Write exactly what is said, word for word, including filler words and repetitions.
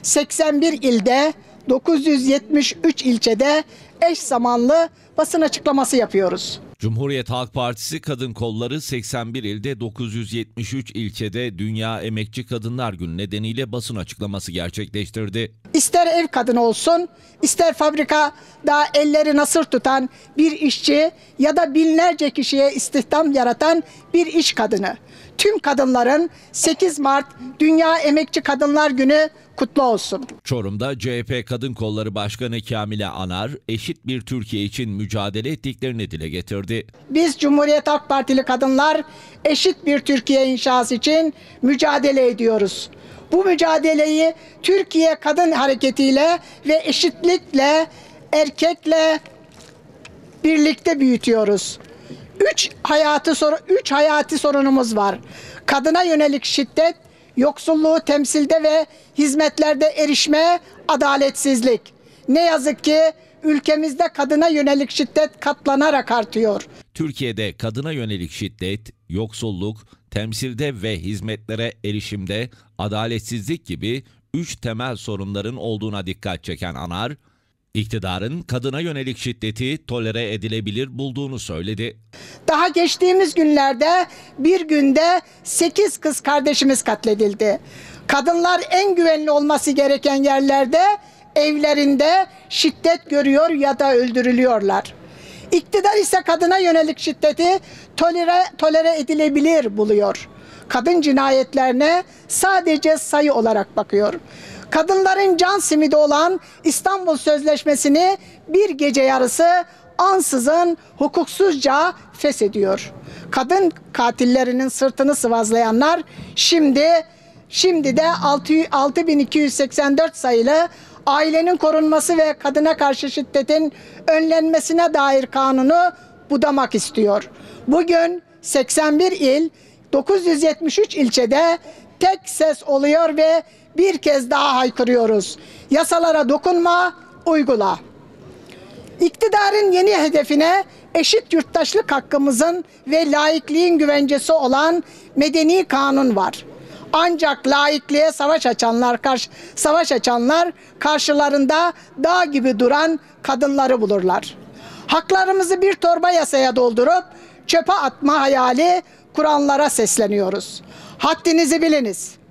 seksen bir ilde, dokuz yüz yetmiş üç ilçede eş zamanlı basın açıklaması yapıyoruz. Cumhuriyet Halk Partisi Kadın Kolları seksen bir ilde dokuz yüz yetmiş üç ilçede Dünya Emekçi Kadınlar Günü nedeniyle basın açıklaması gerçekleştirdi. İster ev kadını olsun, ister fabrikada elleri nasır tutan bir işçi ya da binlerce kişiye istihdam yaratan bir iş kadını. Tüm kadınların sekiz Mart Dünya Emekçi Kadınlar Günü kutlu olsun. Çorum'da C H P Kadın Kolları Başkanı Kamile Anar, eşit bir Türkiye için mücadele ettiklerini dile getirdi. Biz Cumhuriyet Halk Partili kadınlar eşit bir Türkiye inşası için mücadele ediyoruz. Bu mücadeleyi Türkiye Kadın Hareketi'yle ve eşitlikle, erkekle birlikte büyütüyoruz. Üç hayatı soru, üç hayati sorunumuz var. Kadına yönelik şiddet, yoksulluğu temsilde ve hizmetlerde erişme, adaletsizlik. Ne yazık ki ülkemizde kadına yönelik şiddet katlanarak artıyor. Türkiye'de kadına yönelik şiddet, yoksulluk, temsilde ve hizmetlere erişimde adaletsizlik gibi üç temel sorunların olduğuna dikkat çeken Anar, iktidarın kadına yönelik şiddeti tolere edilebilir bulduğunu söyledi. Daha geçtiğimiz günlerde bir günde sekiz kız kardeşimiz katledildi. Kadınlar en güvenli olması gereken yerlerde, evlerinde şiddet görüyor ya da öldürülüyorlar. İktidar ise kadına yönelik şiddeti tolere, tolere edilebilir buluyor. Kadın cinayetlerine sadece sayı olarak bakıyor. Kadınların can simidi olan İstanbul Sözleşmesi'ni bir gece yarısı ansızın hukuksuzca feshediyor. Kadın katillerinin sırtını sıvazlayanlar şimdi şimdi de altı bin iki yüz seksen dört sayılı ailenin korunması ve kadına karşı şiddetin önlenmesine dair kanunu budamak istiyor. Bugün seksen bir il, dokuz yüz yetmiş üç ilçede tek ses oluyor ve bir kez daha haykırıyoruz. Yasalara dokunma, uygula. İktidarın yeni hedefine eşit yurttaşlık hakkımızın ve laikliğin güvencesi olan medeni kanun var. Ancak laikliğe savaş açanlar karşı savaş açanlar karşılarında dağ gibi duran kadınları bulurlar. Haklarımızı bir torba yasaya doldurup çöpe atma hayali kuranlara sesleniyoruz. Haddinizi biliniz.